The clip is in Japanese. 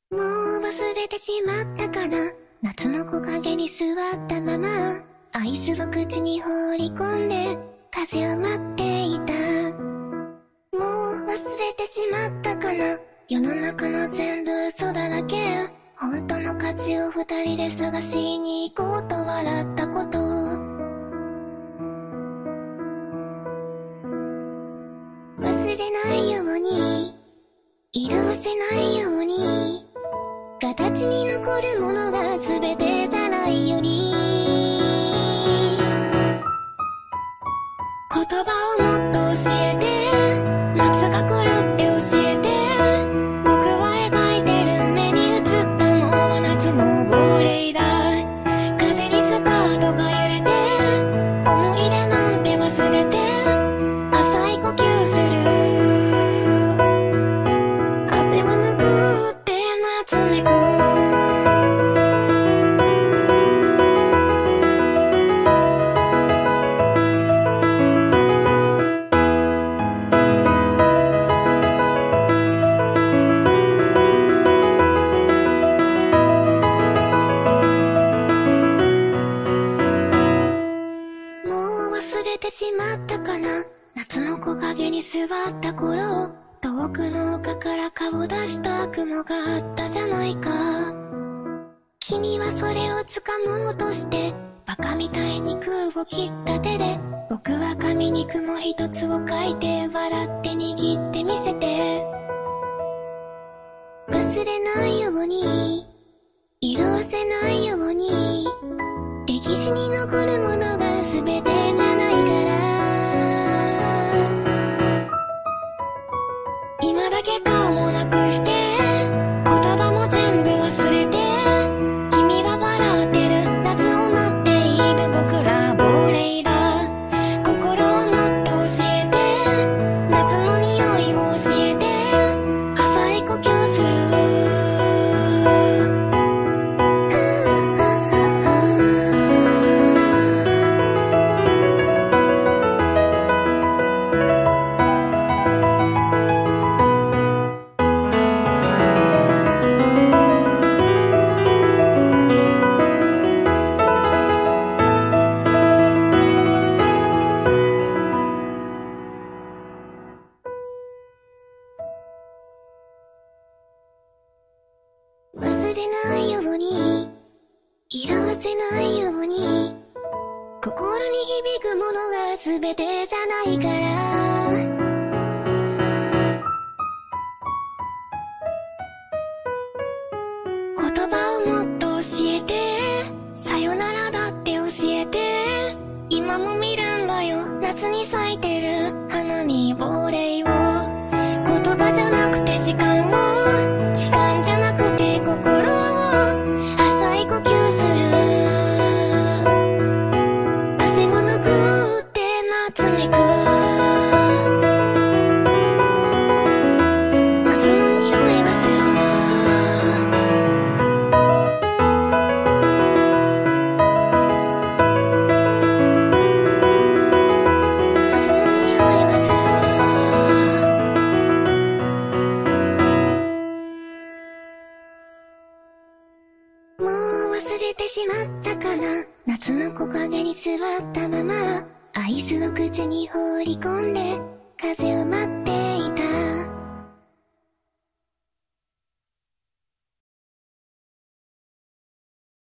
もう忘れてしまったかな。夏の木陰に座ったままアイスを口に放り込んで風を待っていた。もう忘れてしまったかな。世の中の全部嘘だらけ。本当の価値を二人で探しに行こうと笑ったこと。忘れないように色褪せないように形に残るものが全てじゃないように。言葉をもっと教えて、夏が来るって教えて。僕は描いてる目に映ったのは夏の亡霊だ。風にスカートが揺れて、思い出なんて忘れて浅い呼吸する。汗を拭って夏めく。忘れてしまったかな。夏の木陰に座った頃、遠くの丘から顔出した雲があったじゃないか。君はそれを掴もうとしてバカみたいに空を切った手で、僕は紙に雲一つを描いて笑って握ってみせて。忘れないように色褪せないように歴史に残るものが全てじゃないから。今だけ顔もなくして言葉も全部忘れて、君が笑ってる夏を待っている僕ら亡霊だ。心をもっと教えて、夏の匂いを教えて浅い呼吸する。忘れないように色褪せないように心に響くものが全てじゃないから。言葉をもっと教えて、さよならだって教えて。今も見るんだよ夏に咲いてる花に亡霊を。言葉じゃなくて時間を、時間じゃなくて心を浅い呼吸する。汗を拭って夏めく。夏の匂いがする。夏の匂いがする。もう忘れてしまったかな。夏の木陰に座ったままアイスを口に放り込んで